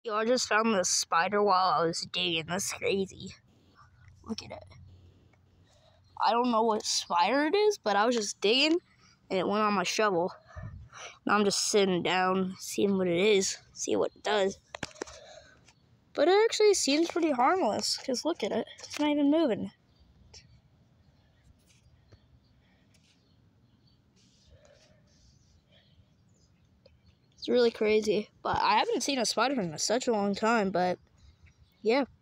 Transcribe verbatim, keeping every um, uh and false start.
Yo, I just found this spider while I was digging. That's crazy. Look at it. I don't know what spider it is, but I was just digging, and it went on my shovel. Now I'm just sitting down, seeing what it is, see what it does. But it actually seems pretty harmless, because look at it. It's not even moving. It's really crazy. But I haven't seen a spider in such a long time, but yeah.